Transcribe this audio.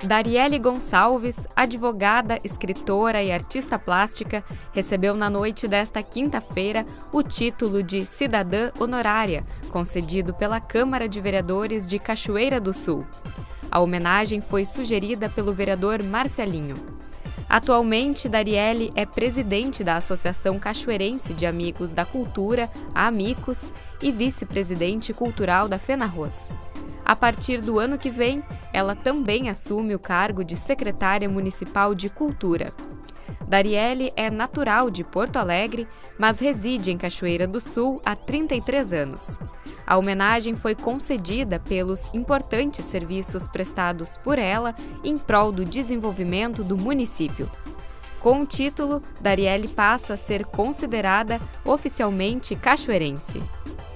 Dariele Gonçalves, advogada, escritora e artista plástica, recebeu na noite desta quinta-feira o título de Cidadã Honorária, concedido pela Câmara de Vereadores de Cachoeira do Sul. A homenagem foi sugerida pelo vereador Marcelinho. Atualmente, Dariele é presidente da Associação Cachoeirense de Amigos da Cultura, a Amicos, e vice-presidente cultural da FENARROS. A partir do ano que vem, ela também assume o cargo de secretária municipal de Cultura. Dariele é natural de Porto Alegre, mas reside em Cachoeira do Sul há 33 anos. A homenagem foi concedida pelos importantes serviços prestados por ela em prol do desenvolvimento do município. Com o título, Dariele passa a ser considerada oficialmente cachoeirense.